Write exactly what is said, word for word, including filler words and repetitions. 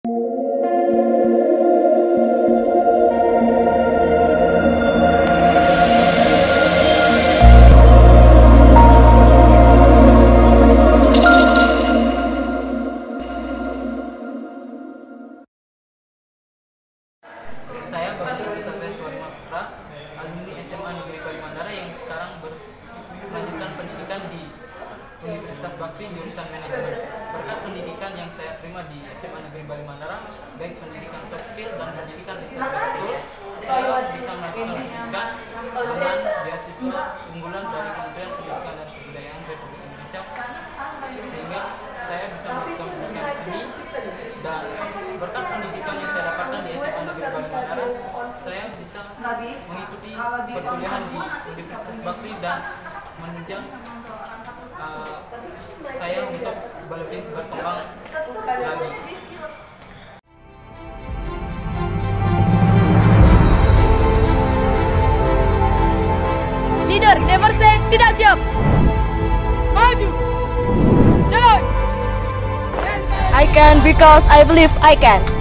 Saya Bagus Satria Swarima Putra, alumni S M A Negeri Balimandara yang sekarang melanjutkan pendidikan di Universitas Bakti jurusan Manajemen. Berkat pendidikan yang saya terima di S M A Negeri Balimandara, baik pendidikan soft skill dan pendidikan di School, saya bisa melakukan pendidikan dengan beasiswa unggulan dari Kementerian Pendidikan dan Kebudayaan Republik Indonesia, sehingga saya bisa melakukan pendidikan di sini. Dan berkat pendidikan yang saya dapatkan di S M A Negeri Balimandara, saya bisa mengikuti perkuliahan di Universitas Bakti dan menunjang uh, saya untuk lebih berkembang lagi. Leader never say tidak siap. Maju. Jalan. I can because I believe I can.